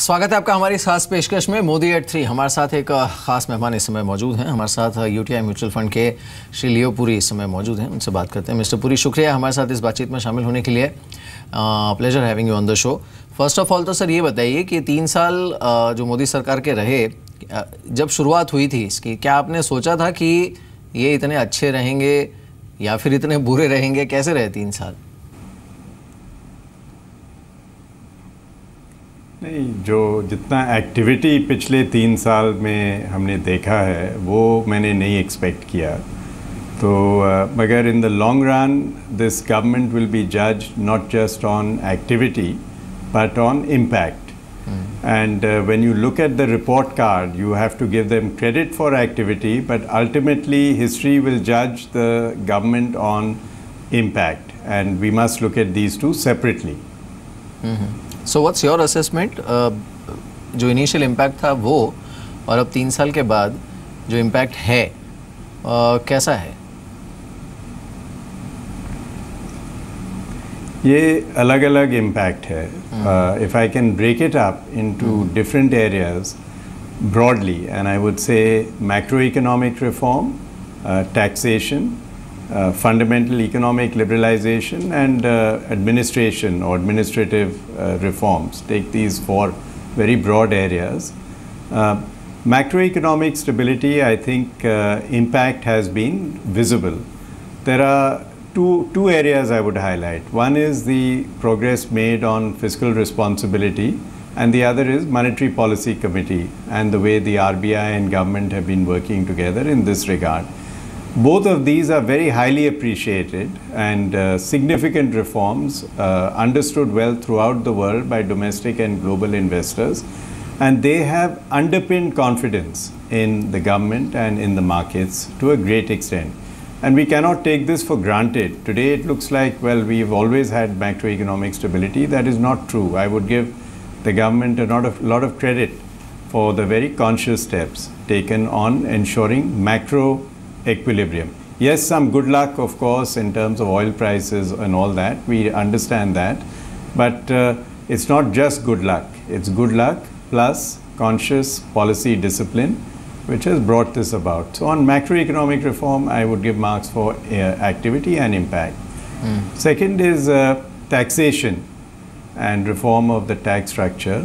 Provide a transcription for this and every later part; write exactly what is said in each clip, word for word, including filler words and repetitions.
स्वागत है आपका हमारी खास पेशकश में मोदी एट थ्री। हमारे साथ एक खास मेहमान इस समय मौजूद हैं। हमारे साथ यूटीआई म्यूचुअल फंड के श्री लियो पुरी इस समय मौजूद हैं। उनसे बात करते हैं। मिस्टर पुरी, शुक्रिया हमारे साथ इस बातचीत में शामिल होने के लिए। Pleasure having you on the show. First of all तो सर ये बताइए कि तीन साल uh, जो मोदी सरकार के रहे, uh, जब शुरुआत हुई थी इसकी, क्या आपने सोचा था कि ये इतने अच्छे रहेंगे या फिर इतने बुरे रहेंगे? कैसे रहे तीन साल? नहीं, जो जितना एक्टिविटी पिछले तीन साल में हमने देखा है वो मैंने नहीं एक्सपेक्ट किया। तो uh, मगर in the long run this government will be judged not just on activity but on impact. And when you look at the report card you have to give them credit for activity, but ultimately history will जज the government on impact and we must look at these two separately. So what's your assessment? जो initial impact था वो और अब तीन साल के बाद जो इम्पैक्ट है uh, कैसा है? ये अलग अलग इम्पैक्ट है। If I can break it up into different areas broadly, and I would say macro economic reform, taxation, Uh, fundamental economic liberalization, and uh, administration or administrative uh, reforms. Take these four very broad areas. Uh, macroeconomic stability, I think uh, impact has been visible. There are two, two areas I would highlight. One is the progress made on fiscal responsibility, and the other is Monetary Policy Committee and the way the R B I and government have been working together in this regard. Both of these are very highly appreciated and uh, significant reforms uh, understood well throughout the world by domestic and global investors, and they have underpinned confidence in the government and in the markets to a great extent. And we cannot take this for granted. Today it looks like, well, we've always had macroeconomic stability. That is not true. I would give the government a lot of, lot of credit for the very conscious steps taken on ensuring macro equilibrium. Yes, some good luck, of course, in terms of oil prices and all that. We understand that. But uh, it's not just good luck. It's good luck plus conscious policy discipline, which has brought this about. So on macroeconomic reform, I would give marks for uh, activity and impact. Mm. Second is uh, taxation and reform of the tax structure.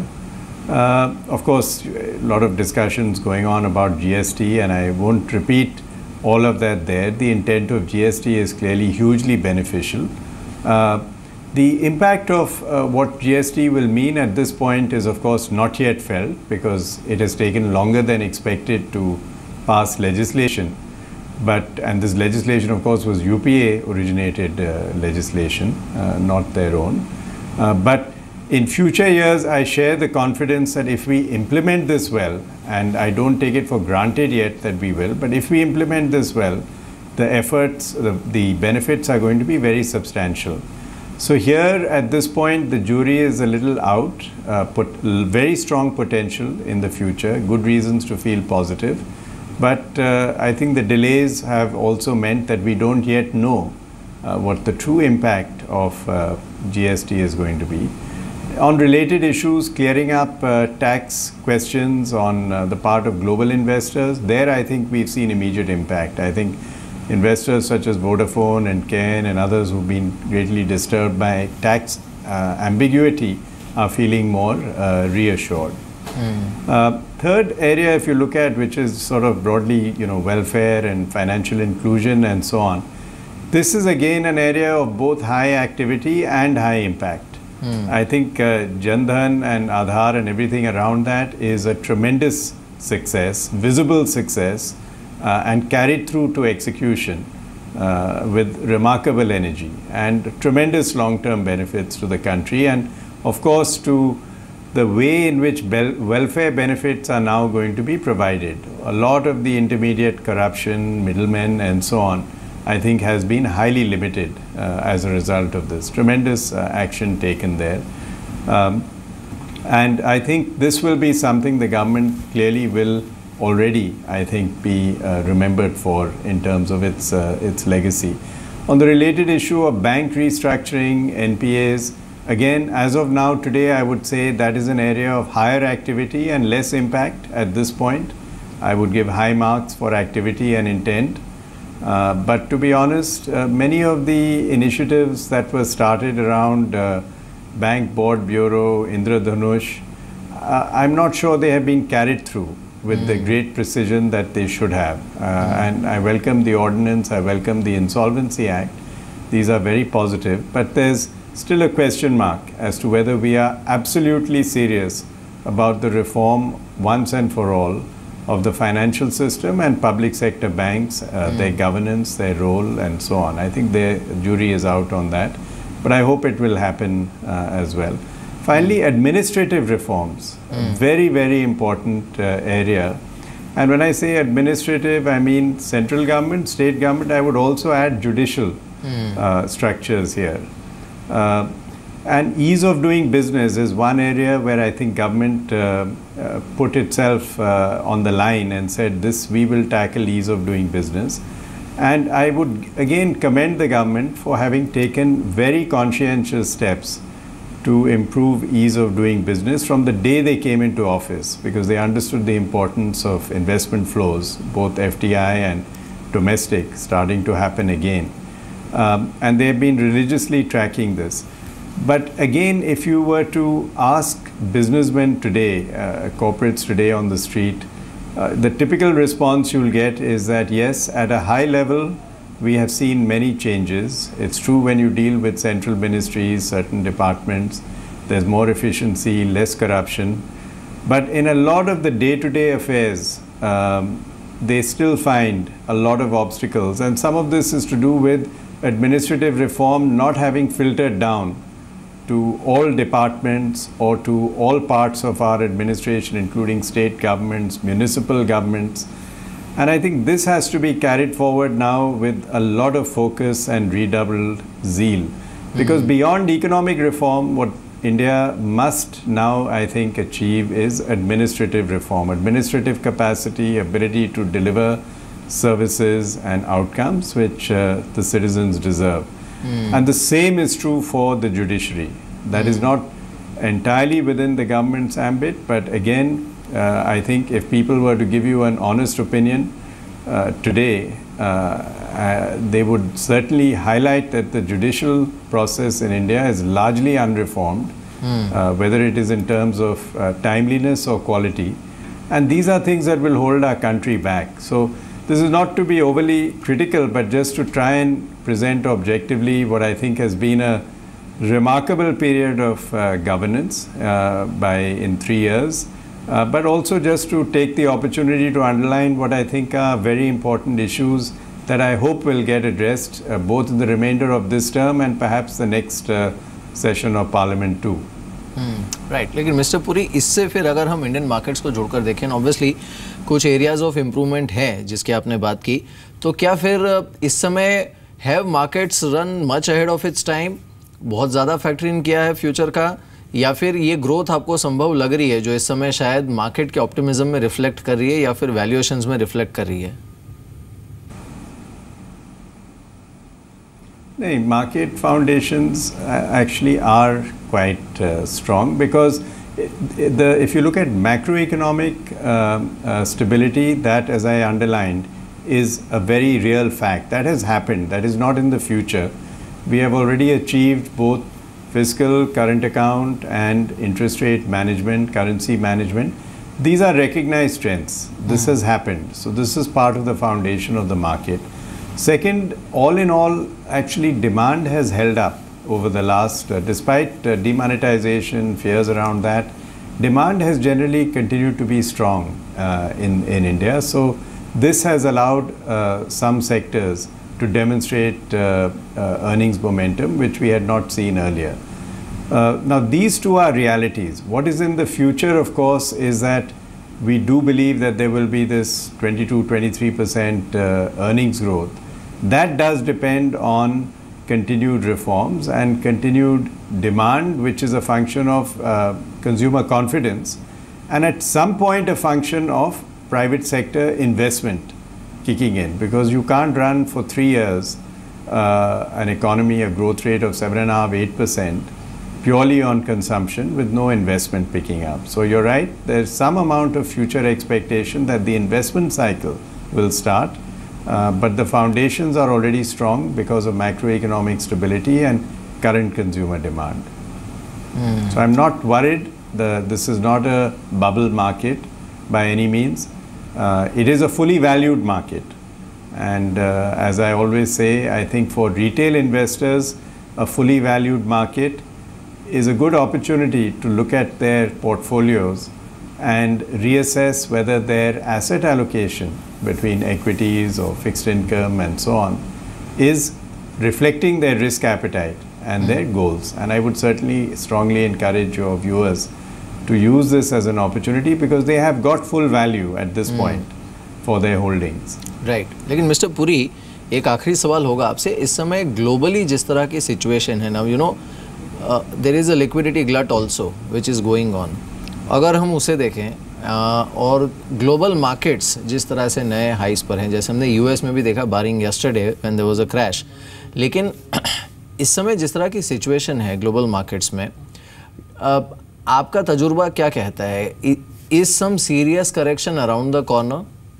Uh, of course, a lot of discussions going on about G S T, and I won't repeat all of that there. The intent of G S T is clearly hugely beneficial. Uh, the impact of uh, what G S T will mean at this point is of course not yet felt, because it has taken longer than expected to pass legislation. But, and this legislation of course was U P A originated uh, legislation, uh, not their own. Uh, but in future years, I share the confidence that if we implement this well, and I don't take it for granted yet that we will, but if we implement this well, the efforts, the, the benefits are going to be very substantial. So here at this point, the jury is a little out, uh, put very strong potential in the future, good reasons to feel positive. But uh, I think the delays have also meant that we don't yet know uh, what the true impact of uh, G S T is going to be. On related issues, clearing up uh, tax questions on uh, the part of global investors, there I think we've seen immediate impact. I think investors such as Vodafone and Ken and others who've been greatly disturbed by tax uh, ambiguity are feeling more uh, reassured. Mm. Uh, third area, if you look at, which is sort of broadly, you know, welfare and financial inclusion and so on, this is again an area of both high activity and high impact. Hmm. I think uh, Jan Dhan and Aadhaar and everything around that is a tremendous success, visible success, uh, and carried through to execution uh, with remarkable energy and tremendous long-term benefits to the country, and of course to the way in which welfare benefits are now going to be provided. A lot of the intermediate corruption, middlemen and so on, I think has been highly limited uh, as a result of this. Tremendous uh, action taken there. Um, and I think this will be something the government clearly will already, I think, be uh, remembered for in terms of its, uh, its legacy. On the related issue of bank restructuring, N P As, Again, as of now, today, I would say that is an area of higher activity and less impact at this point. I would give high marks for activity and intent. Uh, but to be honest, uh, many of the initiatives that were started around uh, Bank Board Bureau, Indradhanush, uh, I'm not sure they have been carried through with mm. the great precision that they should have. Uh, mm. And I welcome the ordinance, I welcome the Insolvency Act. These are very positive, but there's still a question mark as to whether we are absolutely serious about the reform once and for all of the financial system and public sector banks, uh, mm. their governance, their role, and so on. I think the jury is out on that, but I hope it will happen uh, as well. Finally, mm. administrative reforms, mm. a very, very important uh, area. And when I say administrative, I mean central government, state government. I would also add judicial mm. uh, structures here. Uh, And ease of doing business is one area where I think government uh, uh, put itself uh, on the line and said this, we will tackle ease of doing business. And I would again commend the government for having taken very conscientious steps to improve ease of doing business from the day they came into office, because they understood the importance of investment flows, both F D I and domestic, starting to happen again. Um, and they have been religiously tracking this. But again, if you were to ask businessmen today, uh, corporates today on the street, uh, the typical response you'll get is that yes, at a high level, we have seen many changes. It's true when you deal with central ministries, certain departments, there's more efficiency, less corruption. But in a lot of the day-to-day affairs, um, they still find a lot of obstacles. And some of this is to do with administrative reform not having filtered down to all departments or to all parts of our administration, including state governments, municipal governments. And I think this has to be carried forward now with a lot of focus and redoubled zeal. Because mm-hmm. beyond economic reform, what India must now, I think, achieve is administrative reform, administrative capacity, ability to deliver services and outcomes which uh, the citizens deserve. Mm. And the same is true for the judiciary. That mm. is not entirely within the government's ambit, but again, uh, I think if people were to give you an honest opinion uh, today, uh, uh, they would certainly highlight that the judicial process in India is largely unreformed, mm. uh, whether it is in terms of uh, timeliness or quality. And these are things that will hold our country back. So this is not to be overly critical, but just to try and present objectively what I think has been a remarkable period of uh, governance uh, by in three years, uh, but also just to take the opportunity to underline what I think are very important issues that I hope will get addressed uh, both in the remainder of this term and perhaps the next uh, session of Parliament too. Right right. लेकिन mister Puri, इससे फिर अगर हम Indian markets को जोड़कर देखें, obviously कुछ areas of improvement हैं जिसकी आपने बात की, तो क्या फिर इस समय have markets run much ahead of its time, बहुत ज़्यादा फैक्टर इन किया है फ्यूचर का, या फिर ये ग्रोथ आपको संभव लग रही है जो इस समय शायद मार्केट के ऑप्टिमिज्म में रिफ्लेक्ट कर रही है या फिर वैल्यूएशंस में रिफ्लेक्ट कर रही है? No, market foundations actually are quite uh, strong because the, if you look at macroeconomic uh, uh, stability, that, as I underlined, is a very real fact. That has happened. That is not in the future. We have already achieved both fiscal, current account and interest rate management, currency management. These are recognized trends. This mm. has happened. So this is part of the foundation of the market. Second, all in all, actually demand has held up over the last, uh, despite uh, demonetization, fears around that, demand has generally continued to be strong uh, in, in India. So this has allowed uh, some sectors to demonstrate uh, uh, earnings momentum, which we had not seen earlier. Uh, now, these two are realities. What is in the future, of course, is that we do believe that there will be this twenty-two, twenty-three percent uh, earnings growth. That does depend on continued reforms and continued demand, which is a function of uh, consumer confidence, and at some point a function of private sector investment kicking in, because you can't run for three years uh, an economy, a growth rate of seven and a half, eight percent, purely on consumption with no investment picking up. So you're right, there's some amount of future expectation that the investment cycle will start, uh, but the foundations are already strong because of macroeconomic stability and current consumer demand. Mm. So I'm not worried. The, this is not a bubble market by any means. Uh, it is a fully valued market. And uh, as I always say, I think for retail investors, a fully valued market is a good opportunity to look at their portfolios and reassess whether their asset allocation between equities or fixed income and so on is reflecting their risk appetite and mm-hmm. their goals. And I would certainly strongly encourage your viewers to use this as an opportunity because they have got full value at this mm. point for their holdings. Right. लेकिन mister Puri, एक आखिरी सवाल होगा आपसे. इस समय globally जिस तरह की सिचुएशन है ना, you know there is a liquidity glut also which is going on. अगर हम उसे देखें uh, और ग्लोबल मार्केट्स जिस तरह से नए हाइस पर हैं, जैसे हमने यूएस में भी देखा barring yesterday when there was a crash. लेकिन इस समय जिस तरह की सिचुएशन है ग्लोबल मार्केट्स में, uh, आपका तजुर्बा क्या कहता है? Is some serious correction around the corner?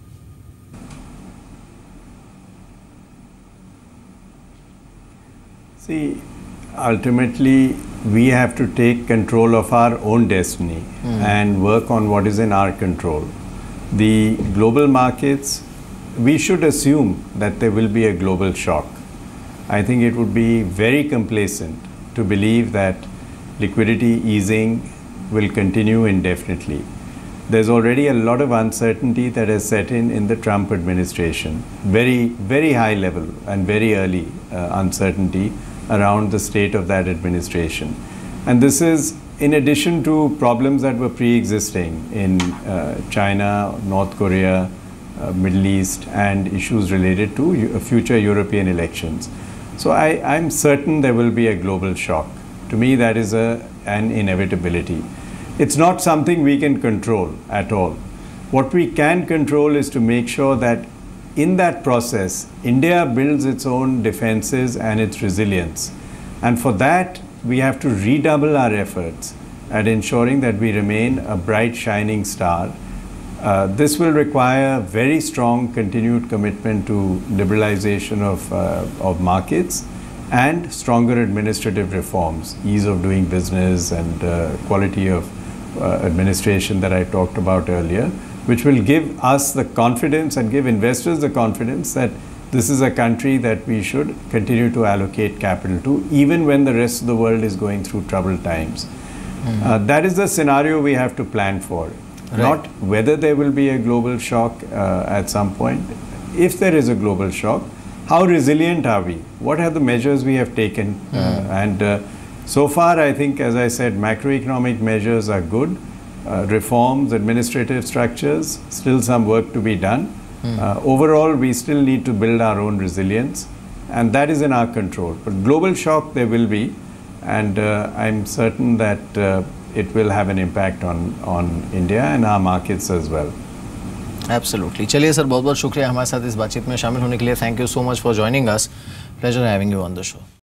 See, ultimately we have to take control of our own destiny mm. and work on what is in our control. The global markets, we should assume that there will be a global shock. I think it would be very complacent to believe that liquidity easing will continue indefinitely. There's already a lot of uncertainty that has set in in the Trump administration. Very, very high level and very early uh, uncertainty around the state of that administration. And this is in addition to problems that were pre-existing in uh, China, North Korea, uh, Middle East, and issues related to uh, future European elections. So I, I'm certain there will be a global shock. To me, that is a, an inevitability. It's not something we can control at all. What we can control is to make sure that in that process, India builds its own defenses and its resilience. And for that, we have to redouble our efforts at ensuring that we remain a bright, shining star. Uh, this will require very strong continued commitment to liberalization of, uh, of markets and stronger administrative reforms, ease of doing business and uh, quality of uh, administration that I talked about earlier, which will give us the confidence and give investors the confidence that this is a country that we should continue to allocate capital to, even when the rest of the world is going through troubled times. Mm-hmm. uh, that is the scenario we have to plan for, right. Not whether there will be a global shock uh, at some point. If there is a global shock, how resilient are we? What are the measures we have taken? Mm-hmm. uh, and uh, so far, I think, as I said, macroeconomic measures are good. Uh, reforms, administrative structures, still some work to be done. Mm. Uh, overall, we still need to build our own resilience, and that is in our control. But global shock there will be, and uh, I'm certain that uh, it will have an impact on, on India and our markets as well. Absolutely. चलिए sir, बहुत बहुत शुक्रिया हमारे साथ इस बातचीत में शामिल होने के लिए. Thank you so much for joining us. Pleasure having you on the show.